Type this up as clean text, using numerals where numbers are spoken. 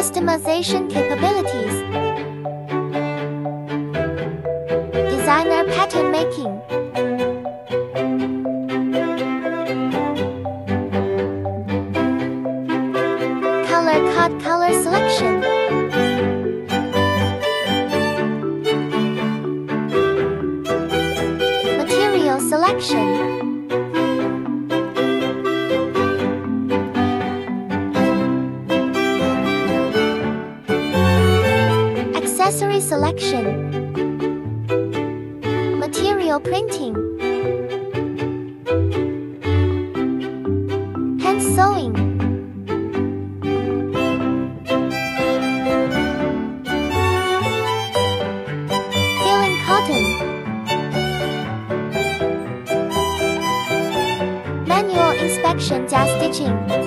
Customization capabilities. Designer pattern making. Color selection. Material selection. Accessory selection. Material printing. Hand sewing. Filling cotton. Manual inspection加 stitching.